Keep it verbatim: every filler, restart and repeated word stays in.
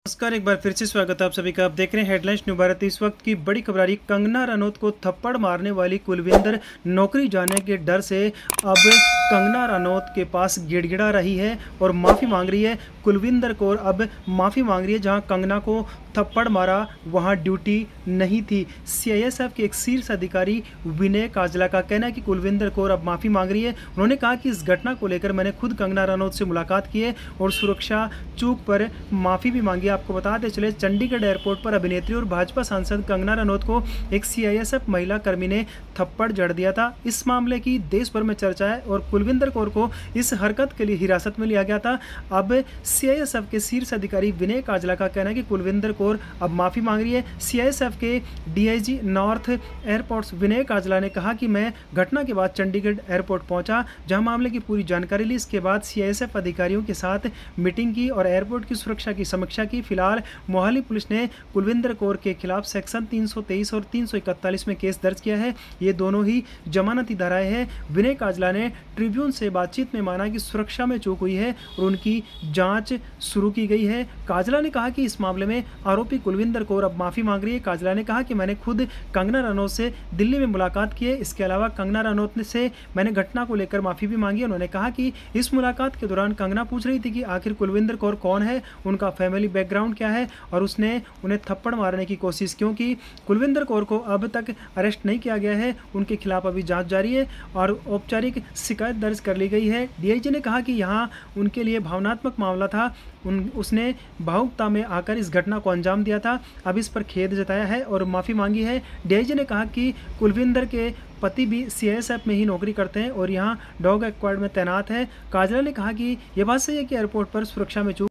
नमस्कार, एक बार फिर से स्वागत है आप सभी का। आप देख रहे हैं हेडलाइंस न्यू भारत। इस वक्त की बड़ी खबर आ रही, कंगना रनौत को थप्पड़ मारने वाली कुलविंदर नौकरी जाने के डर से अब कंगना रनौत के पास गिड़गिड़ा रही है और माफ़ी मांग रही है। कुलविंदर कौर अब माफ़ी मांग रही है। जहां कंगना को थप्पड़ मारा वहां ड्यूटी नहीं थी। सीआईएसएफ के एक शीर्ष अधिकारी विनय काजला का कहना है कि कुलविंदर कौर अब माफ़ी मांग रही है। उन्होंने कहा कि इस घटना को लेकर मैंने खुद कंगना रनौत से मुलाकात की है और सुरक्षा चूक पर माफ़ी भी मांगी। आपको बताते चले, चंडीगढ़ एयरपोर्ट पर अभिनेत्री और भाजपा सांसद कंगना रनौत को एक सीआईएसएफ महिला कर्मी ने थप्पड़ जड़ दिया था। इस मामले की देश भर में चर्चा है और कुलविंदर कौर को इस हरकत के लिए हिरासत में लिया गया था। अब सीआईएसएफ के शीर्ष अधिकारी विनय काजला का कहना है कि कुलविंदर कौर अब माफ़ी मांग रही है। सीआईएसएफ के DIG north airports Vinay Kajla ने कहा कि मैं घटना के बाद चंडीगढ़ एयरपोर्ट पहुंचा, जहां मामले की पूरी जानकारी ली। इसके बाद सीआईएसएफ अधिकारियों के साथ मीटिंग की और एयरपोर्ट की सुरक्षा की समीक्षा की। फिलहाल मोहाली पुलिस ने कुलविंदर कौर के खिलाफ सेक्शन तीन सौ तेईस और तीन सौ इकतालीस में केस दर्ज किया है। ये दोनों ही जमानती धाराएं हैं। विनय काजला ने ट्रिब्यून से बातचीत में माना कि सुरक्षा में चूक हुई है और उनकी जांच शुरू की गई है। काजला ने कहा कि इस मामले में आरोपी कुलविंदर कौर अब माफ़ी मांग रही है। काजला ने कहा कि मैंने खुद कंगना रनौत से दिल्ली में मुलाकात की है। इसके अलावा कंगना रनौत से मैंने घटना को लेकर माफ़ी भी मांगी। उन्होंने कहा कि इस मुलाकात के दौरान कंगना पूछ रही थी कि आखिर कुलविंदर कौर कौन है, उनका फैमिली बैकग्राउंड क्या है और उसने उन्हें थप्पड़ मारने की कोशिश क्यों की। कुलविंदर कौर को अब तक अरेस्ट नहीं किया गया है। उनके खिलाफ अभी जांच जारी है और औपचारिक शिकायत दर्ज कर ली गई है। डीआईजी ने कहा कि यहाँ उनके लिए भावनात्मक मामला था। उन उसने भावुकता में आकर इस घटना को अंजाम दिया था। अब इस पर खेद जताया है और माफ़ी मांगी है। डीआईजी ने कहा कि कुलविंदर के पति भी सीआईएसएफ में ही नौकरी करते हैं और यहाँ डॉग स्क्वाड में तैनात है। काजला ने कहा कि यह बात सही है कि एयरपोर्ट पर सुरक्षा में चूक